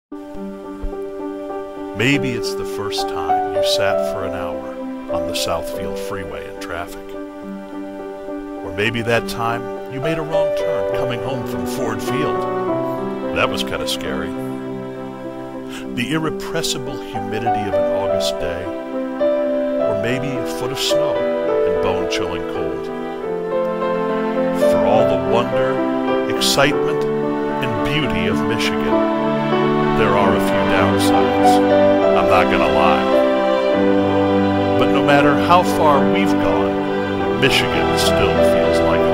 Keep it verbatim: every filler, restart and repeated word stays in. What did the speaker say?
Maybe it's the first time you sat for an hour on the Southfield Freeway in traffic. Or maybe that time you made a wrong turn coming home from Ford Field. That was kind of scary. The irrepressible humidity of an August day, or maybe a foot of snow and bone-chilling cold. For all the wonder, excitement, and beauty of Michigan, there are a few downsides, I'm not gonna lie. But no matter how far we've gone, Michigan still feels like